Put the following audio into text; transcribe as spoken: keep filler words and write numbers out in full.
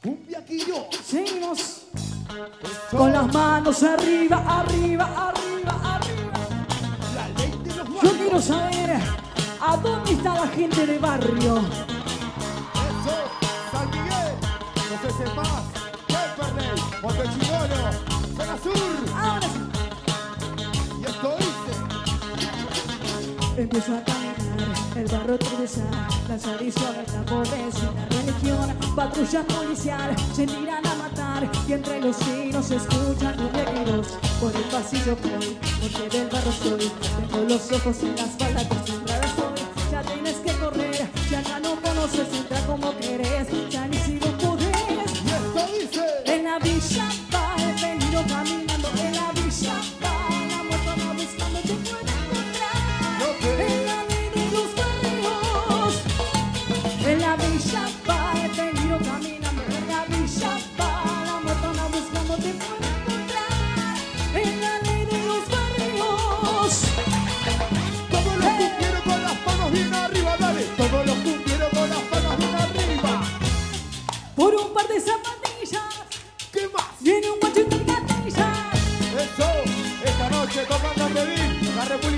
Cumbiaquillo. Seguimos con las manos arriba, arriba, arriba, arriba. La ley de los barrios. Yo quiero saber a dónde está la gente de barrio. Eso, San Miguel, José Cepaz, Temperley, Montechinono, Zona Sur. Ahora sí. Y esto dice. Empiezo a caminar, el barrio atravesar, las adicciones, la pobreza y la religión, patrullas policiales se tiran a matar y entre los tiros se escuchan ruidos. Por el pasillo voy, porque del barrio soy, tengo los ojos en la espalda, acostumbrada estoy. Ya tienes que correr, ya acá no conoces, entra como querés, ya ni sigo podés. Y esto dice. En la villa va, he venido caminando, en la villa va, la muerte va buscando, te puede encontrar. En la ley de los barrios, en la villa va, he venido caminando, en la villa va, la muerte va buscando, te puede encontrar. En la ley de los barrios. Todos los cumbieros con las manos bien arriba, dale. Todos los cumbieros con las manos bien arriba. Por un par de zapatillas, ¿Qué más? viene un guacho y te gatilla. Eso, esta noche tocando a pedir la República.